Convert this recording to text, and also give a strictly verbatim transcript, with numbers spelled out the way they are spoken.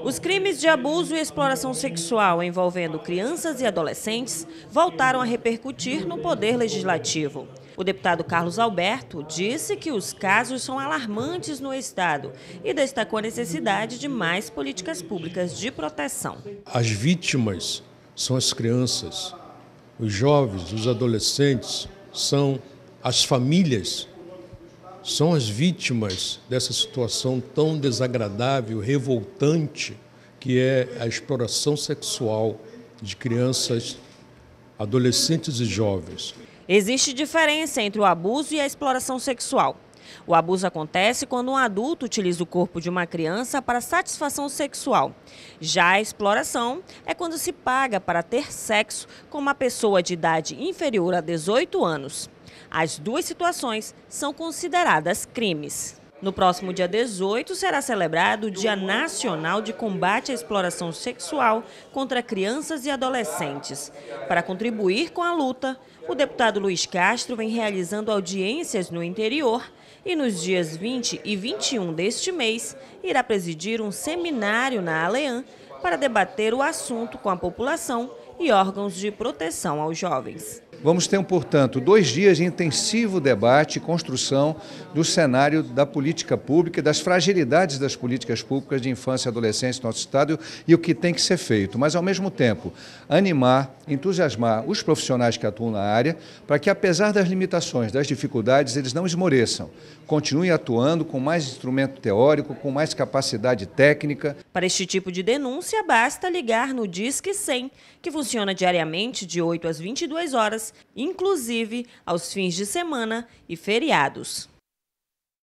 Os crimes de abuso e exploração sexual envolvendo crianças e adolescentes voltaram a repercutir no Poder Legislativo. O deputado Carlos Alberto disse que os casos são alarmantes no Estado e destacou a necessidade de mais políticas públicas de proteção. As vítimas são as crianças, os jovens, os adolescentes, são as famílias, são as vítimas dessa situação tão desagradável, revoltante, que é a exploração sexual de crianças, adolescentes e jovens. Existe diferença entre o abuso e a exploração sexual. O abuso acontece quando um adulto utiliza o corpo de uma criança para satisfação sexual. Já a exploração é quando se paga para ter sexo com uma pessoa de idade inferior a dezoito anos. As duas situações são consideradas crimes. No próximo dia dezoito será celebrado o Dia Nacional de Combate à Exploração Sexual contra Crianças e Adolescentes. Para contribuir com a luta, o deputado Luiz Castro vem realizando audiências no interior e nos dias vinte e vinte e um deste mês irá presidir um seminário na Aleã para debater o assunto com a população e órgãos de proteção aos jovens. Vamos ter, portanto, dois dias de intensivo debate e construção do cenário da política pública e das fragilidades das políticas públicas de infância e adolescência no nosso Estado e o que tem que ser feito. Mas, ao mesmo tempo, animar, entusiasmar os profissionais que atuam na área para que, apesar das limitações, das dificuldades, eles não esmoreçam. Continuem atuando com mais instrumento teórico, com mais capacidade técnica. Para este tipo de denúncia, basta ligar no Disque cem, que funciona diariamente de oito às vinte e duas horas, inclusive aos fins de semana e feriados.